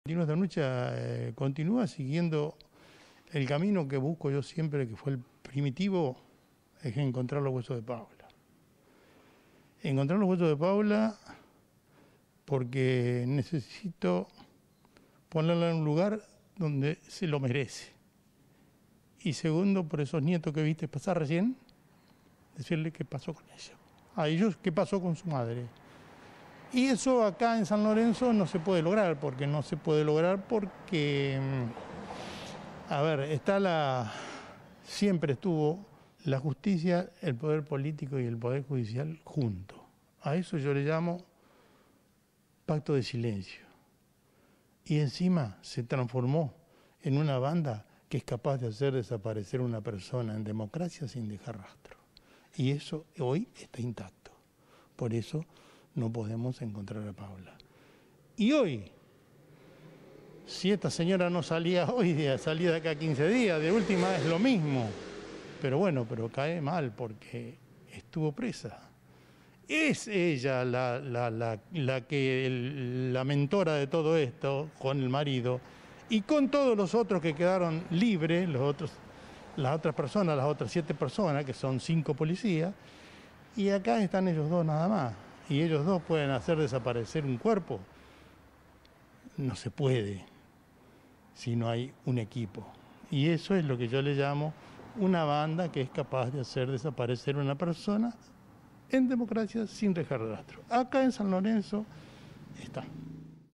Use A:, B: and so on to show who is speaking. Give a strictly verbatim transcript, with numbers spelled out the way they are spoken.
A: Dino Estanuccia eh, continúa siguiendo el camino que busco yo siempre, que fue el primitivo, es encontrar los huesos de Paula. Encontrar los huesos de Paula porque necesito ponerla en un lugar donde se lo merece. Y segundo, por esos nietos que viste pasar recién, decirle qué pasó con ella. A ellos qué pasó con su madre. Y eso acá en San Lorenzo no se puede lograr, porque no se puede lograr porque, a ver, está la, siempre estuvo la justicia, el poder político y el poder judicial juntos. A eso yo le llamo pacto de silencio. Y encima se transformó en una banda que es capaz de hacer desaparecer una persona en democracia sin dejar rastro. Y eso hoy está intacto. Por eso no podemos encontrar a Paula. Y hoy, si esta señora no salía hoy, salía de acá quince días, de última es lo mismo. Pero bueno, pero cae mal porque estuvo presa. Es ella la, la, la, la, que, el, la mentora de todo esto, con el marido, y con todos los otros que quedaron libres, los otros, las otras personas, las otras siete personas, que son cinco policías, y acá están ellos dos nada más. Y ellos dos pueden hacer desaparecer un cuerpo. No se puede si no hay un equipo. Y eso es lo que yo le llamo una banda que es capaz de hacer desaparecer una persona en democracia sin dejar rastro. Acá en San Lorenzo está.